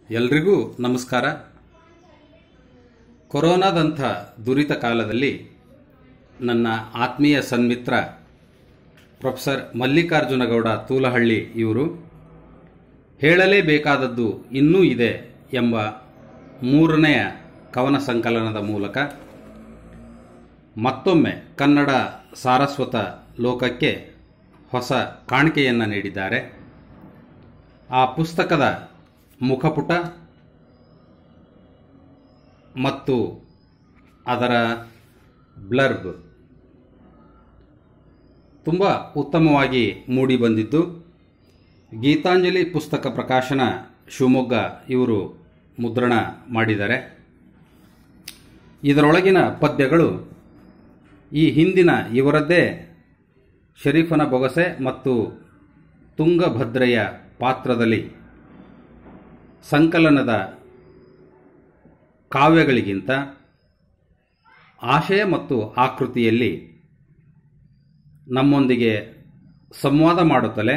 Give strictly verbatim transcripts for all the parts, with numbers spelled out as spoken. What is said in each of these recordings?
ಎಲ್ರಿಗೂ ನಮಸ್ಕಾರ. ಕೊರೋನಾದಂಥ ದುರಿತ ಕಾಲದಲ್ಲಿ ನನ್ನ ಆತ್ಮೀಯ ಸನ್ಮಿತ್ರ ಪ್ರೊಫೆಸರ್ ಮಲ್ಲಿಕಾರ್ಜುನ ಗೌಡ ತೂಲಹಳ್ಳಿ ಇವರು ಹೇಳಲೇಬೇಕಾದದ್ದು ಇನ್ನೂ ಇದೆ ಎಂಬ ಮೂರನೆಯ ಕವನ ಸಂಕಲನದ ಮೂಲಕ ಮತ್ತೊಮ್ಮೆ ಕನ್ನಡ ಸಾರಸ್ವತ ಲೋಕಕ್ಕೆ ಹೊಸ ಕಾಣಿಕೆಯನ್ನು ನೀಡಿದ್ದಾರೆ. ಆ ಪುಸ್ತಕದ ಮುಖಪುಟ ಮತ್ತು ಅದರ ಬ್ಲರ್ಬ್ ತುಂಬ ಉತ್ತಮವಾಗಿ ಮೂಡಿಬಂದಿದ್ದು, ಗೀತಾಂಜಲಿ ಪುಸ್ತಕ ಪ್ರಕಾಶನ ಶಿವಮೊಗ್ಗ ಇವರು ಮುದ್ರಣ ಮಾಡಿದ್ದಾರೆ. ಇದರೊಳಗಿನ ಪದ್ಯಗಳು ಈ ಹಿಂದಿನ ಇವರದ್ದೇ ಶರೀಫನ ಬೊಗಸೆ ಮತ್ತು ತುಂಗಭದ್ರೆಯ ಪಾತ್ರದಲ್ಲಿ ಸಂಕಲನದ ಕಾವ್ಯಗಳಿಗಿಂತ ಆಶಯ ಮತ್ತು ಆಕೃತಿಯಲ್ಲಿ ನಮ್ಮೊಂದಿಗೆ ಸಂವಾದ ಮಾಡುತ್ತಲೇ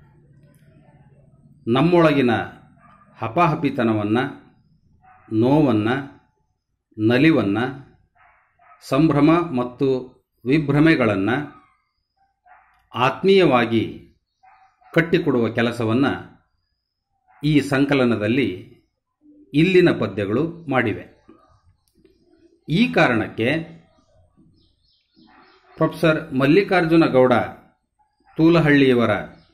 ನಮ್ಮೊಳಗಿನ ಹಪಾಹಪಿತನವನ್ನು, ನೋವನ್ನು, ನಲಿವನ್ನು, ಸಂಭ್ರಮ ಮತ್ತು ವಿಭ್ರಮೆಗಳನ್ನು ಆತ್ಮೀಯವಾಗಿ ಕಟ್ಟಿಕೊಡುವ ಕೆಲಸವನ್ನು ಈ ಸಂಕಲನದಲ್ಲಿ ಇಲ್ಲಿನ ಪದ್ಯಗಳು ಮಾಡಿವೆ. ಈ ಕಾರಣಕ್ಕೆ ಪ್ರೊಫೆಸರ್ ಮಲ್ಲಿಕಾರ್ಜುನ ಗೌಡ ತೂಲಹಳ್ಳಿಯವರ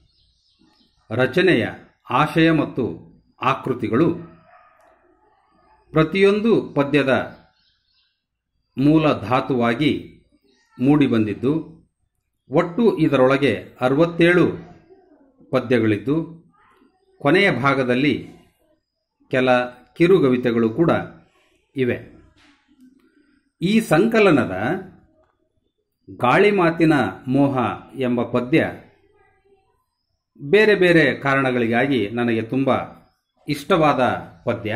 ರಚನೆಯ ಆಶಯ ಮತ್ತು ಆಕೃತಿಗಳು ಪ್ರತಿಯೊಂದು ಪದ್ಯದ ಮೂಲ ಧಾತುವಾಗಿ ಮೂಡಿಬಂದಿದ್ದು, ಒಟ್ಟು ಇದರೊಳಗೆ ಅರವತ್ತೇಳು ಪದ್ಯಗಳಿದ್ದು, ಕೊನೆಯ ಭಾಗದಲ್ಲಿ ಕೆಲ ಕಿರುಗವಿತೆಗಳು ಕೂಡ ಇವೆ. ಈ ಸಂಕಲನದ ಗಾಳಿ ಮಾತಿನ ಮೋಹ ಎಂಬ ಪದ್ಯ ಬೇರೆ ಬೇರೆ ಕಾರಣಗಳಿಗಾಗಿ ನನಗೆ ತುಂಬ ಇಷ್ಟವಾದ ಪದ್ಯ.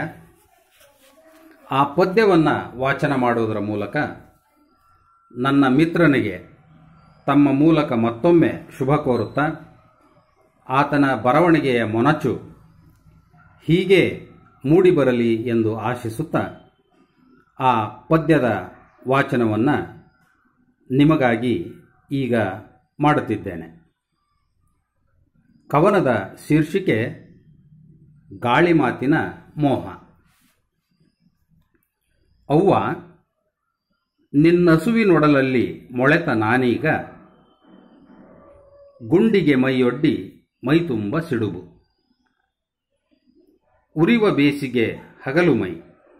ಆ ಪದ್ಯವನ್ನು ವಾಚನ ಮಾಡುವುದರ ಮೂಲಕ ನನ್ನ ಮಿತ್ರನಿಗೆ ತಮ್ಮ ಮೂಲಕ ಮತ್ತೊಮ್ಮೆ ಶುಭ ಕೋರುತ್ತಾ, ಆತನ ಬರವಣಿಗೆಯ ಮೊನಚು ಹೀಗೆ ಮೂಡಿಬರಲಿ ಎಂದು ಆಶಿಸುತ್ತಾ ಆ ಪದ್ಯದ ವಾಚನವನ್ನು ನಿಮಗಾಗಿ ಈಗ ಮಾಡುತ್ತಿದ್ದೇನೆ. ಕವನದ ಶೀರ್ಷಿಕೆ ಗಾಳಿ ಮಾತಿನ ಮೋಹ. ಅವ್ವ, ನಿನ್ನಸುವಿನೊಡಲಲ್ಲಿ ಮೊಳೆತ ನಾನೀಗ, ಗುಂಡಿಗೆ ಮೈಯೊಡ್ಡಿ ಮೈತುಂಬ ಸಿಡುಬು, ಉರಿವ ಬೇಸಿಗೆ ಹಗಲು ಮೈ,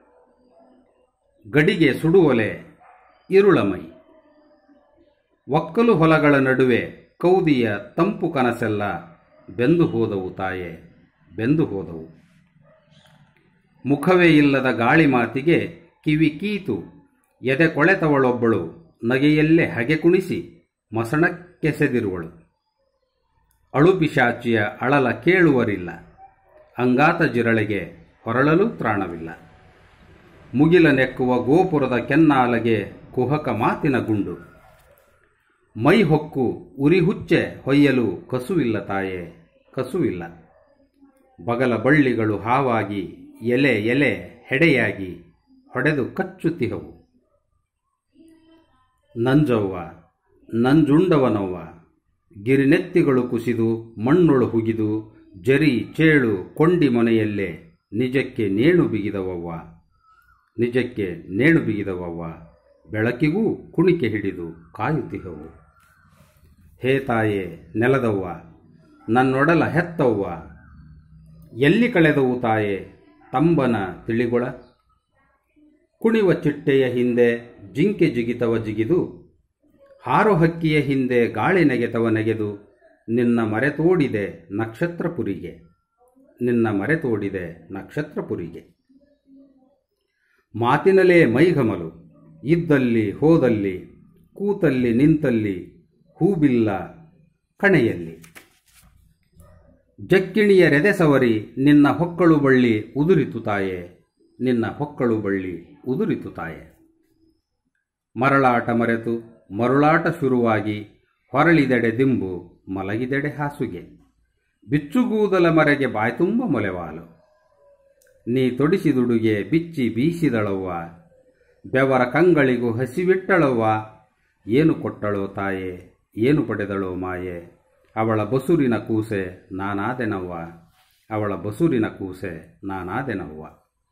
ಗಡಿಗೆ ಸುಡುವಲೆ ಇರುಳ ಮೈ, ಒಕ್ಕಲು ಹೊಲಗಳ ನಡುವೆ ಕೌದಿಯ ತಂಪು ಕನಸೆಲ್ಲ ಬೆಂದು ಹೋದವು ತಾಯೆ, ಬೆಂದು ಹೋದವು. ಮುಖವೇ ಇಲ್ಲದ ಗಾಳಿ ಮಾತಿಗೆ ಕಿವಿ ಕೀತು ಎದೆ ಕೊಳೆತವಳೊಬ್ಬಳು, ನಗೆಯಲ್ಲೇ ಹಗೆ ಕುಣಿಸಿ ಮಸಣಕ್ಕೆಸೆದಿರುವಳು. ಅಳುಪಿಶಾಚಿಯ ಅಳಲ ಕೇಳುವರಿಲ್ಲ, ಅಂಗಾತ ಜಿರಳೆಗೆ ಹೊರಳಲು ತ್ರಾಣವಿಲ್ಲ. ಮುಗಿಲ ನೆಕ್ಕುವ ಗೋಪುರದ ಕೆನ್ನಾಲಗೆ ಕುಹಕ ಮಾತಿನ ಗುಂಡು, ಮೈ ಹೊಕ್ಕು ಉರಿಹುಚ್ಚೆ ಹೊಯ್ಯಲು ಕಸುವಿಲ್ಲ ತಾಯೆ, ಕಸುವಿಲ್ಲ. ಬಗಲ ಬಳ್ಳಿಗಳು ಹಾವಾಗಿ ಎಲೆ ಎಲೆ ಹೆಡೆಯಾಗಿ ಹೊಡೆದು ಕಚ್ಚುತ್ತಿಹವು. ನಂಜವ್ವ, ನಂಜುಂಡವನವ್ವ, ಗಿರಿನೆತ್ತಿಗಳು ಕುಸಿದು ಮಣ್ಣೊಳು ಹುಗಿದು ಜರಿ ಚೇಳು ಕೊಂಡಿ ಮೊನೆಯಲ್ಲೇ ನಿಜಕ್ಕೆ ನೇಣು ಬಿಗಿದವವ್ವ, ನಿಜಕ್ಕೆ ನೇಣು ಬಿಗಿದವವ್ವ, ಬೆಳಕಿಗೂ ಕುಣಿಕೆ ಹಿಡಿದು ಕಾಯುತ್ತಿಹವು. ಹೇ ತಾಯೆ ನೆಲದವ್ವ, ನನ್ನೊಡಲ ಹೆತ್ತವ್ವ, ಎಲ್ಲಿ ಕಳೆದವು ತಾಯೆ ತಂಬನ ತಿಳಿಗೊಳ. ಕುಣಿವ ಚಿಟ್ಟೆಯ ಹಿಂದೆ ಜಿಂಕೆ ಜಿಗಿತವ ಜಿಗಿದು, ಹಾರು ಹಕ್ಕಿಯ ಹಿಂದೆ ಗಾಳಿ ನೆಗೆತವ ನೆಗೆದು, ನಿನ್ನ ಮರೆತೋಡಿದೆ ನಕ್ಷತ್ರಪುರಿಗೆ, ನಿನ್ನ ಮರೆತೋಡಿದೆ ನಕ್ಷತ್ರಪುರಿಗೆ. ಮಾತಿನಲೇ ಮೈಘಮಲು, ಇದ್ದಲ್ಲಿ ಹೋದಲ್ಲಿ, ಕೂತಲ್ಲಿ ನಿಂತಲ್ಲಿ, ಹೂಬಿಲ್ಲ ಕಣೆಯಲ್ಲಿ. ಜಕ್ಕಿಣಿಯ ರೆದೆ ಸವರಿ ನಿನ್ನ ಹೊಕ್ಕಳು ಬಳ್ಳಿ ಉದುರಿತು ತಾಯೆ, ನಿನ್ನ ಹೊಕ್ಕಳು ಬಳ್ಳಿ ಉದುರಿತು ತಾಯೆ. ಮರಳಾಟ ಮರೆತು ಮರುಳಾಟ ಶುರುವಾಗಿ, ಹೊರಳಿದೆಡೆ ದಿಂಬು ಮಲಗಿದೆಡೆ ಹಾಸುಗೆ, ಬಿಚ್ಚುಗೂದಲ ಮರೆಗೆ ಬಾಯ್ತುಂಬ ಮೊಲೆವಾಲು. ನೀ ತೊಡಿಸಿದುಡುಗೆ ಬಿಚ್ಚಿ ಬೀಸಿದಳವ್ವ, ಬೆವರ ಕಂಗಳಿಗೂ ಹಸಿವಿಟ್ಟಳವ್ವ. ಏನು ಕೊಟ್ಟಳೋ ತಾಯೆ, ಏನು ಪಡೆದಳೋ ಮಾಯೆ, ಅವಳ ಬಸುರಿನ ಕೂಸೆ ನಾನಾದೆನವ್ವ, ಅವಳ ಬಸುರಿನ ಕೂಸೆ ನಾನಾದೆನವ್ವ.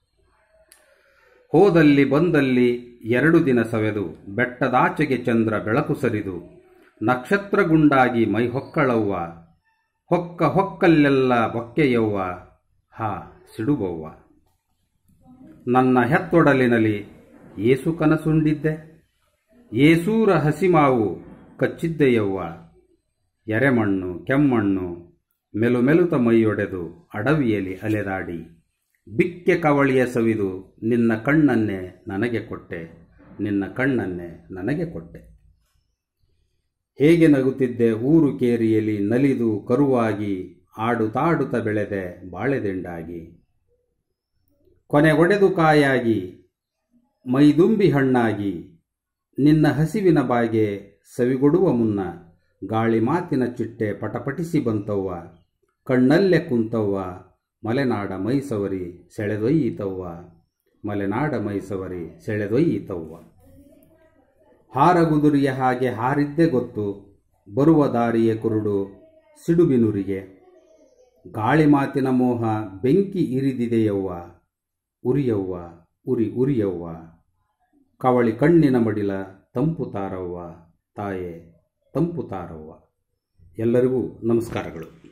ಹೋದಲ್ಲಿ ಬಂದಲ್ಲಿ ಎರಡು ದಿನ ಸವೆದು, ಬೆಟ್ಟದಾಚೆಗೆ ಚಂದ್ರ ಬೆಳಕು ಸರಿದು, ನಕ್ಷತ್ರಗುಂಡಾಗಿ ಮೈ ಹೊಕ್ಕಳವ್ವ, ಹೊಕ್ಕ ಹೊಕ್ಕಲ್ಲೆಲ್ಲ ಬೊಕ್ಕೆಯವ್ವ, ಹಾ ಸಿಡುಬವ್ವ. ನನ್ನ ಹೆತ್ತೊಡಲಿನಲ್ಲಿ ಏಸು ಕನಸುಂಡಿದ್ದೆ, ಏಸೂರ ಹಸಿಮಾವು ಕಚ್ಚಿದ್ದೆಯವ್ವ. ಎರೆಮಣ್ಣು ಕೆಮ್ಮಣ್ಣು ಮೆಲುಮೆಲುತ ಮೈಯೊಡೆದು ಅಡವಿಯಲ್ಲಿ ಅಲೆದಾಡಿ, ಬಿಕ್ಕೆ ಕವಳಿಯ ಸವಿದು ನಿನ್ನ ಕಣ್ಣನ್ನೇ ನನಗೆ ಕೊಟ್ಟೆ, ನಿನ್ನ ಕಣ್ಣನ್ನೇ ನನಗೆ ಕೊಟ್ಟೆ. ಹೇಗೆ ನಗುತ್ತಿದ್ದೆ ಊರು ಕೇರಿಯಲ್ಲಿ ನಲಿದು ಕರುವಾಗಿ, ಆಡುತ್ತಾಡುತ್ತ ಬೆಳೆದೆ ಬಾಳೆದಿಂಡಾಗಿ. ಕೊನೆಗೊಡೆದು ಕಾಯಾಗಿ ಮೈದುಂಬಿ ಹಣ್ಣಾಗಿ, ನಿನ್ನ ಹಸಿವಿನ ಬಾಗೆ ಸವಿಗೊಡುವ ಮುನ್ನ ಗಾಳಿ ಮಾತಿನ ಚಿಟ್ಟೆ ಪಟಪಟಿಸಿ ಬಂತವ್ವ. ಕಣ್ಣಲ್ಲೇ ಕುಂತವ್ವ ಮಲೆನಾಡ ಮೈಸವರಿ ಸೆಳೆದೊಯ್ಯಿತವ್ವ, ಮಲೆನಾಡ ಮೈಸವರಿ ಸೆಳೆದೊಯ್ಯಿತವ್ವ. ಹಾರಗುದುರಿಯ ಹಾಗೆ ಹಾರಿದ್ದೆ ಗೊತ್ತು, ಬರುವ ದಾರಿಯ ಕುರುಡು ಸಿಡುಬಿನುರಿಗೆ. ಗಾಳಿ ಮಾತಿನ ಮೋಹ ಬೆಂಕಿ ಇರಿದಿದೆಯವ್ವ, ಉರಿಯವ್ವ ಉರಿ ಉರಿಯವ್ವ. ಕವಳಿ ಕಣ್ಣಿನ ಮಡಿಲ ತಂಪು ತಾರವ್ವ, ತಾಯೆ ತಂಪು ತಾರವ್ವ. ಎಲ್ಲರಿಗೂ ನಮಸ್ಕಾರಗಳು.